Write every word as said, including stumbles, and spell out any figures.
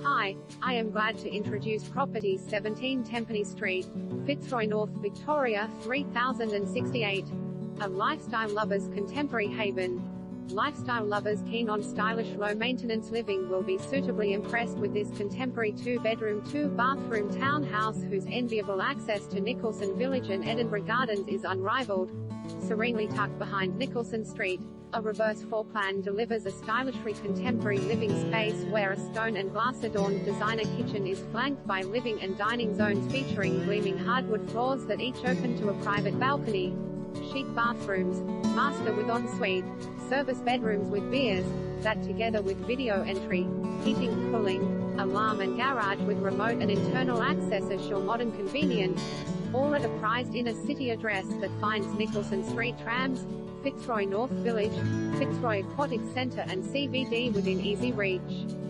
Hi, I am glad to introduce property seventeen Tempany Street, Fitzroy, North Victoria three thousand sixty-eight. A lifestyle lover's contemporary haven. Lifestyle lovers keen on stylish low-maintenance living will be suitably impressed with this contemporary two-bedroom two-bathroom townhouse whose enviable access to Nicholson Village and Edinburgh Gardens is unrivaled. Serenely tucked behind Nicholson Street, a reverse floor plan delivers a stylishly contemporary living space where a stone and glass-adorned designer kitchen is flanked by living and dining zones featuring gleaming hardwood floors that each open to a private balcony. Chic bathrooms, master with ensuite, service bedrooms with beers, that together with video entry, heating, cooling, alarm and garage with remote and internal access assure modern convenience, all at a prized inner-city address that finds Nicholson Street trams, Fitzroy North Village, Fitzroy Aquatic Centre and C B D within easy reach.